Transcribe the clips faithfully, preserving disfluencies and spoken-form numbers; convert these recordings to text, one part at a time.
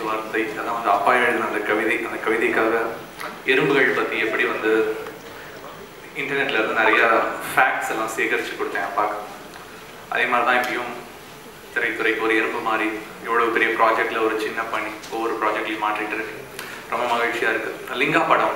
பேச்சுவார்த்தை அதான் வந்து அப்பா எழுதின அந்த கவிதை. அந்த கவிதைக்காக எறும்புகள் பற்றி எப்படி வந்து இன்டர்நெட்டில் இருந்து நிறையா ஃபேக்ட்ஸ் எல்லாம் சேகரித்து கொடுத்தேன் அப்பாவுக்கு. அதே மாதிரி தான் இப்பயும் திரைத்துறைக்கு ஒரு எறும்பு மாதிரி எவ்வளோ பெரிய ப்ராஜெக்டில் ஒரு சின்ன பண்ணி ஒவ்வொரு ப்ராஜெக்ட்லையும் மாற்றிட்டு இருக்கு. ரொம்ப மகிழ்ச்சியாக இருக்குது. லிங்கா படம்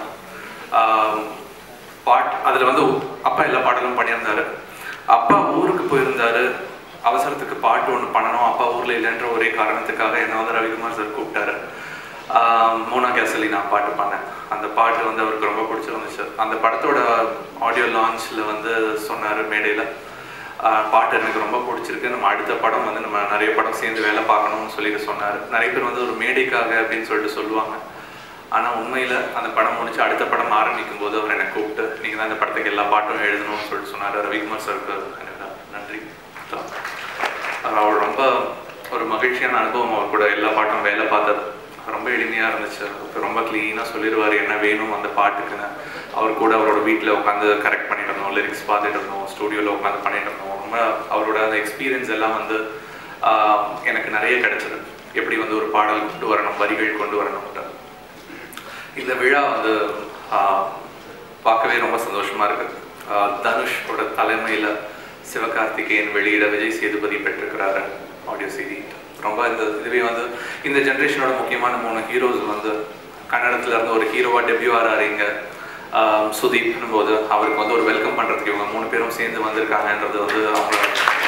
பாட் அதில் வந்து அப்பா எல்லா பாடலும் பண்ணியிருந்தார். அப்பா ஊருக்கு போயிருந்தார், அவசரத்துக்கு பாட்டு ஒன்று பண்ணணும், அப்பா ஊரில் இல்லைன்ற ஒரே காரணத்துக்காக என்ன வந்து ரவிக்குமார் சார் கூப்பிட்டாரு. மோனா கேசலி நான் பாட்டு பண்ணேன். அந்த பாட்டு வந்து அவருக்கு ரொம்ப பிடிச்சிருந்துச்சு. அந்த படத்தோட ஆடியோ லான்ச்சில் வந்து சொன்னார் மேடையில், பாட்டு எனக்கு ரொம்ப பிடிச்சிருக்கு, நம்ம அடுத்த படம் வந்து நம்ம நிறைய படம் சேர்ந்து வேலை பார்க்கணும்னு சொல்லிட்டு சொன்னார். நிறைய பேர் வந்து ஒரு மேடைக்காக அப்படின்னு சொல்லிட்டு சொல்லுவாங்க. ஆனால் உண்மையில் அந்த படம் முடிச்சு அடுத்த படம் ஆரம்பிக்கும் போது அவர் என்னை கூப்பிட்டு நீங்கள் தான் இந்த படத்துக்கு எல்லா பாட்டும் எழுதணும்னு சொல்லிட்டு சொன்னார். ரவிக்குமார் சாருக்கு எனக்கு நன்றி. அவர் ரொம்ப ஒரு மகிழ்ச்சியான அனுபவம். அவர் கூட எல்லா பாட்டும் வேலை பார்த்தது ரொம்ப எளிமையாக இருந்துச்சு. ரொம்ப க்ளீனாக சொல்லிடுவார் என்ன வேணும் அந்த பாட்டுக்குன்னு. அவர் கூட அவரோட வீட்டில் உட்காந்து கரெக்ட் பண்ணிட்டு இருந்தோம், லிரிக்ஸ் பார்த்துட்டு இருந்தோம், ஸ்டூடியோவில் உட்காந்து பண்ணிட்டு இருந்தோம். ரொம்ப அவரோட அந்த எக்ஸ்பீரியன்ஸ் எல்லாம் வந்து எனக்கு நிறைய கிடைச்சது. எப்படி வந்து ஒரு பாடல் கொண்டு வரணும், வரிகள் கொண்டு வரணும்ட்டு. இந்த விழா வந்து பார்க்கவே ரொம்ப சந்தோஷமாக இருக்குது. தனுஷோட தலைமையில் சிவகார்த்திகேயன் வெளியிட விஜய் சேதுபதி பெற்றிருக்கிறாரு ஆடியோ சீடி. ரொம்ப இந்த இதுவே வந்து இந்த ஜென்ரேஷனோட முக்கியமான மூணு ஹீரோஸ் வந்து கன்னடத்துல இருந்து ஒரு ஹீரோவாக டெபியூ ஆறாருங்க சுதீப்னும் போது அவருக்கு வந்து ஒரு வெல்கம் பண்ணுறதுக்கு இவங்க மூணு பேரும் சேர்ந்து வந்திருக்காங்கன்றது வந்து அவங்க.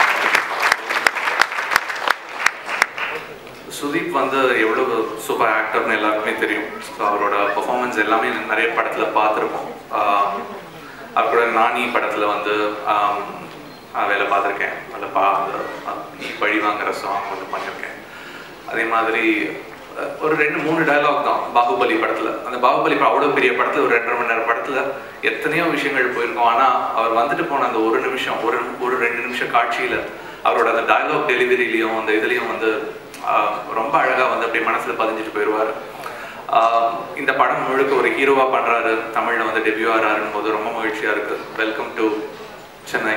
சுதீப் வந்து எவ்வளோ சூப்பர் ஆக்டர்னு எல்லாருக்குமே தெரியும். ஸோ அவரோட பர்ஃபார்மன்ஸ் எல்லாமே நிறைய படத்தில் பார்த்துருப்போம். அவர் கூட நானி படத்தில் வந்து வேலை பார்த்துருக்கேன். அதில் பா நீ பழி வாங்குற சாங் வந்து பண்ணியிருக்கேன். அதே மாதிரி ஒரு ரெண்டு மூணு டயலாக் தான் பாகுபலி படத்தில். அந்த பாகுபலி படம் அவ்வளோ பெரிய படத்தில் ஒரு ரெண்டரை மணி நேரம் படத்தில் எத்தனையோ விஷயங்கள் போயிருக்கோம். ஆனால் அவர் வந்துட்டு போன அந்த ஒரு நிமிஷம் ஒரு ஒரு ரெண்டு நிமிஷம் காட்சியில் அவரோட அந்த டயலாக் டெலிவரிலையும் அந்த இதுலேயும் வந்து ரொம்ப அழகாக வந்து அப்படியே மனசில் பதிஞ்சிட்டு போயிடுவார். இந்த படம் முழுக்க ஒரு ஹீரோவாக பண்ணுறாரு, தமிழில் வந்து டெபியூ ஆகிறாருன்னு போது ரொம்ப மகிழ்ச்சியாக இருக்குது. Welcome to Chennai.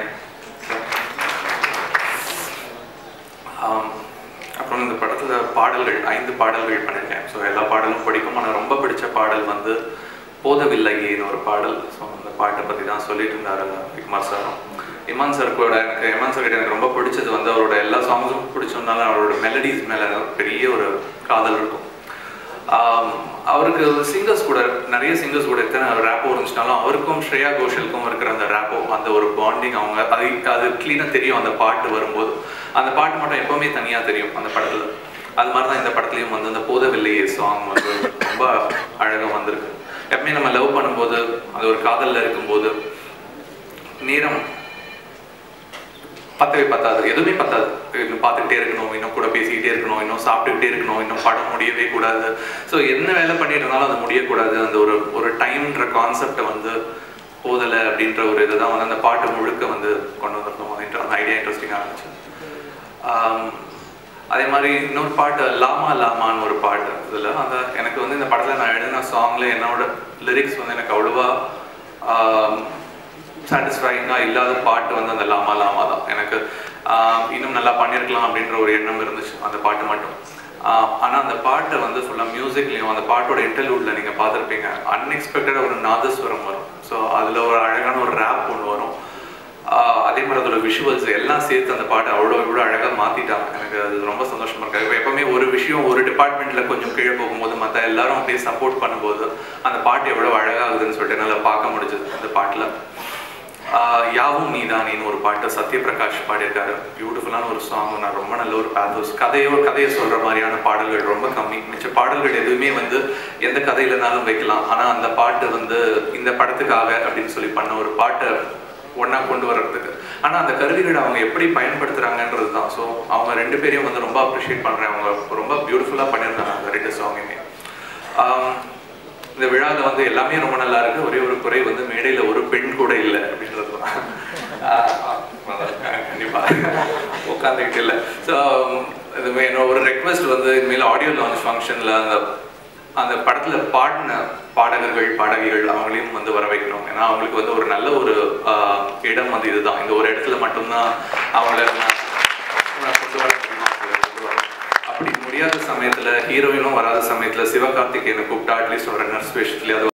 அப்புறம் இந்த படத்தில் பாடல்கள் ஐந்து பாடல்கள் பண்ணியிருக்கேன். ஸோ எல்லா பாடலும் பிடிக்கும். ஆனால் ரொம்ப பிடிச்ச பாடல் வந்து போதவில்லையேன்னு ஒரு பாடல். ஸோ அந்த பாட்டை பற்றி தான் சொல்லிட்டு இருந்தார் ரவிக்குமார் சாரும். இமான் சார் கூட எனக்கு இமான் சார் கிட்ட எனக்கு ரொம்ப பிடிச்சது வந்து அவரோட எல்லா சாங்ஸும் பிடிச்சதுனால அவரோட மெலடிஸ் மேலே பெரிய ஒரு காதல் இருக்கும். அவருக்கு சிங்கர்ஸ் கூட நிறைய சிங்கர்ஸ் கூட எத்தனை ரேப்போ இருந்துச்சுனாலும் அவருக்கும் ஸ்ரேயா கோஷலுக்கும் இருக்கிற அந்த ரேப்போ அந்த ஒரு பாண்டிங் அவங்க அது அது க்ளீனாக தெரியும். அந்த பாட்டு வரும்போது அந்த பாட்டு மட்டும் எப்போவுமே தனியாக தெரியும் அந்த படத்தில். அது மாதிரி தான் இந்த படத்துலையும் வந்து அந்த போதவில்லையே சாங் வந்து ரொம்ப அழகாக வந்திருக்கு. எப்பவுமே நம்ம லவ் பண்ணும்போது அது ஒரு காதலில் இருக்கும்போது நேரம் பத்தவே பத்தாது, எதுவுமே பத்தாது. இன்னும் பார்த்துக்கிட்டே இருக்கணும், இன்னும் கூட பேசிக்கிட்டே இருக்கணும், இன்னும் சாப்பிட்டுக்கிட்டே இருக்கணும், இன்னும் படம் முடியவே கூடாது. ஸோ என்ன வேலை பண்ணிட்டு இருந்தாலும் அது முடியக்கூடாது. அந்த ஒரு ஒரு டைம்ன்ற கான்செப்டை வந்து போதலை அப்படின்ற ஒரு இதை தான் வந்து அந்த பாட்டு முழுக்க வந்து கொண்டு வந்துருக்கோம். அந்த ஐடியா இன்ட்ரெஸ்டிங்காக இருந்துச்சு. அதே மாதிரி இன்னொரு பாட்டு லாமா லாமான்னு ஒரு பாட்டு இதில் அந்த எனக்கு வந்து இந்த படத்தில் நான் எழுதின சாங்கில் என்னோட லிரிக்ஸ் வந்து எனக்கு அவ்வளோவா சாட்டிஸ்ஃபைங்காக இல்லாத பாட்டு வந்து அந்த லாமா லாமா தான். எனக்கு இன்னும் நல்லா பண்ணியிருக்கலாம் அப்படின்ற ஒரு எண்ணம் இருந்துச்சு அந்த பாட்டு மட்டும். ஆனால் அந்த பாட்டை வந்து ஃபுல்லாக மியூசிக்லேயும் அந்த பாட்டோட இன்டர்லூடில் நீங்கள் பார்த்துருப்பீங்க, அன்எக்ஸ்பெக்டடாக ஒரு நாதஸ்வரம் வரும். ஸோ அதில் ஒரு அழகான ஒரு ரேப் ஒன்று வரும். அதே மாதிரி அதோட விஷுவல்ஸ் எல்லாம் சேர்த்து அந்த பாட்டை அவ்வளோ இவ்வளோ அழகாக மாற்றிட்டாங்க. எனக்கு அது ரொம்ப சந்தோஷமாக இருக்காது. இப்போ எப்போவுமே ஒரு விஷயம் ஒரு டிபார்ட்மெண்ட்டில் கொஞ்சம் கீழே போகும்போது மற்ற எல்லாரும் அப்படியே சப்போர்ட் பண்ணும்போது அந்த பாட்டு எவ்வளோ அழகாகுதுன்னு சொல்லிட்டு என்னால் பார்க்க முடிஞ்சது அந்த பாட்டில். யாவும் நீதானின்னு ஒரு பாட்டு சத்யபிரகாஷ் பாடியிருக்காரு. பியூட்டிஃபுல்லான ஒரு சாங். நான் ரொம்ப நல்ல ஒரு பேத்தோஸ் கதையோ கதையை சொல்கிற மாதிரியான பாடல்கள் ரொம்ப கம்மி. மிச்ச பாடல்கள் எதுவுமே வந்து எந்த கதையிலனாலும் வைக்கலாம். ஆனால் அந்த பாட்டு வந்து இந்த படத்துக்காக அப்படின்னு சொல்லி பண்ண ஒரு பாட்டை ஒன்றா கொண்டு வர்றதுக்கு. ஆனால் அந்த கருவிகளை அவங்க எப்படி பயன்படுத்துகிறாங்கன்றது தான். ஸோ அவங்க ரெண்டு பேரையும் வந்து ரொம்ப அப்ரிஷியேட் பண்ணுறேன். அவங்க ரொம்ப பியூட்டிஃபுல்லாக பண்ணியிருந்தாங்க அந்த ரெண்டு சாங்குமே. இந்த விழாவில் வந்து எல்லாமே ரொம்ப நல்லா இருக்குது. ஒரே ஒரு குறை வந்து மேடையில் ஒரு பெண் கூட இல்லை அப்படின்றது தான். கண்டிப்பாக உட்காந்துக்கிட்டு இல்லை. ஸோ இதுமே என்னோட ஒரு ரெக்வெஸ்ட் வந்து இனிமேல் ஆடியோ லான்ச் ஃபங்க்ஷனில் அந்த அந்த படத்தில் பாடின பாடகர்கள் பாடகிகள் அவங்களையும் வந்து வர வைக்கணும். ஏன்னா அவங்களுக்கு வந்து ஒரு நல்ல ஒரு இடம் வந்து இதுதான். இந்த ஒரு இடத்துல மட்டும்தான் அவங்கள கொண்டு வர முடியும். அப்படி முடியாது முடியாத சமயத்தில், ஹீரோயினும் வராத சமயத்தில் சிவகார்த்திகேயனை கூப்பிட்டா அட்லீஸ்ட் ஒரு நர்ஸ் வேஷத்துலேயே